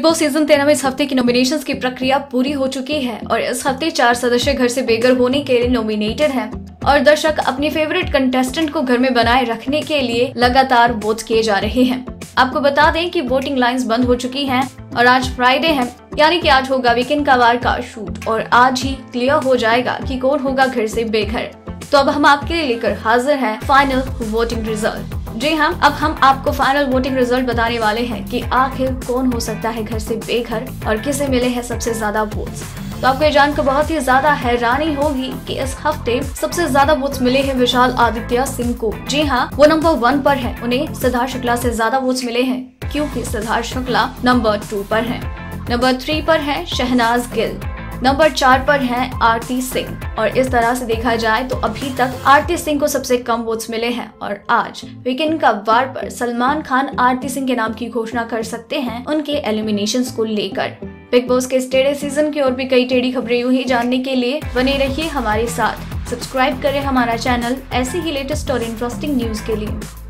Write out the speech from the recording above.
Boss season 13 में इस हफ्ते की नॉमिनेशंस की प्रक्रिया पूरी हो चुकी है और इस हफ्ते 4 सदस्य घर से बेघर होने के लिए नॉमिनेटेड हैं और दर्शक अपने फेवरेट कंटेस्टेंट को घर में बनाए रखने के लिए लगातार वोट किए जा रहे हैं। आपको बता दें कि वोटिंग लाइंस बंद हो चुकी हैं और आज फ्राइडे है, यानी कि आज होगा वीकेंड का वार का शूट और आज ही क्लियर हो जाएगा कि कौन होगा घर से बेघर। तो अब हम आपके लिए लेकर हाजिर हैं फाइनल वोटिंग रिजल्ट। जी हाँ, अब हम आपको फाइनल वोटिंग रिजल्ट बताने वाले हैं कि आखिर कौन हो सकता है घर से बेघर और किसे मिले हैं सबसे ज्यादा वोट्स। तो आपको ये जानकर बहुत ही ज्यादा हैरानी होगी कि इस हफ्ते सबसे ज्यादा वोट्स मिले हैं विशाल आदित्य सिंह को। जी हाँ, वो नंबर 1 पर है। उन्हें सिद्धार्थ शुक्ला से ज्यादा वोट्स मिले हैं क्योंकि सिद्धार्थ शुक्ला नंबर 2 पर है। नंबर 3 पर है शहनाज गिल। नंबर 4 पर है आरती सिंह। और इस तरह से देखा जाए तो अभी तक आरती सिंह को सबसे कम वोट्स मिले हैं और आज वीकेंड का वार पर सलमान खान आरती सिंह के नाम की घोषणा कर सकते हैं उनके एलिमिनेशंस को लेकर। बिग बॉस के इस टेढ़े सीजन की और भी कई टेढ़ी खबरें यूं ही जानने के लिए बने रहिए हमारे साथ। सब्सक्राइब करें हमारा चैनल ऐसी ही लेटेस्ट और इंटरेस्टिंग न्यूज के लिए।